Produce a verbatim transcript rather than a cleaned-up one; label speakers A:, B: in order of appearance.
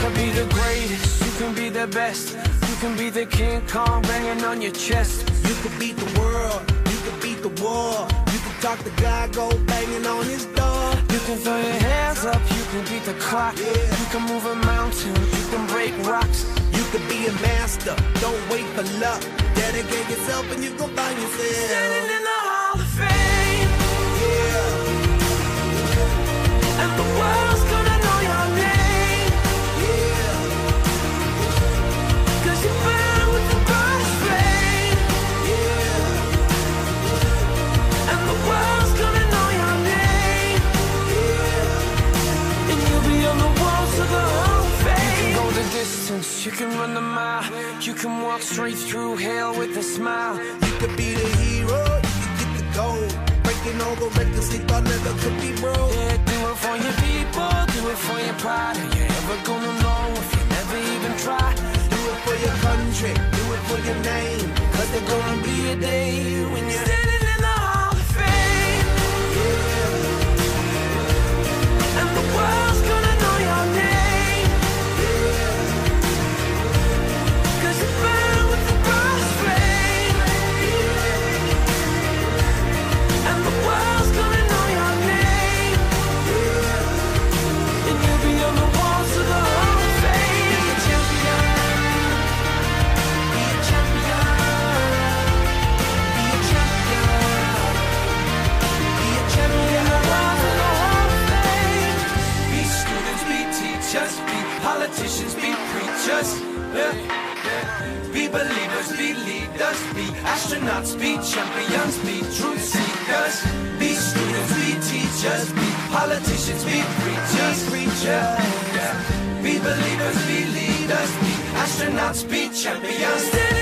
A: wanna be the greatest, you can be the best. You can be the King Kong banging on your chest.
B: You can beat the world, you can beat the war. You can talk to God, go banging on his door.
A: You can throw your hands up, you can beat the clock.
B: Yeah.
A: You can move a mountain, you can break rocks.
B: You can be a master, don't wait for luck. Dedicate yourself and you gon' find yourself
A: standing in the Hall of Fame.
B: Yeah.
A: And the world's gonna know your name.
B: Yeah.
A: Cause you burn with the brightest flame.
B: Yeah.
A: And the world's gonna know your name.
B: Yeah.
A: And you'll be on the walls of the Hall of Fame. You can go the distance, you can run the mile. You can walk straight through hell with a smile.
B: You could be the hero, you could get the gold. Breaking all the records they thought never could be broke.
A: Yeah, do it for your people, do it for your pride. Are you ever gonna know if you never even try?
B: Do it for your country, do it for your name. Cause there's gonna be a day when you're
A: standing in the Hall of Fame.
B: Yeah.
A: And the world's gonna know your name.
B: Yeah.
A: Cause you burn with the brightest flame.
B: Yeah.
A: And the world's gonna know your name.
B: Yeah.
A: And you'll be on the walls of the Hall of Fame.
B: Be a champion. Be a champion. Be a champion. Be a champion.
A: The walls of the Hall of Fame.
C: Be students, be teachers, be politicians, be preachers. Yeah. Be believers, be leaders, be astronauts, be champions, be truth seekers. Be students, be teachers, be politicians, be preachers, preachers. Yeah. Be believers, be leaders, be astronauts, be champions.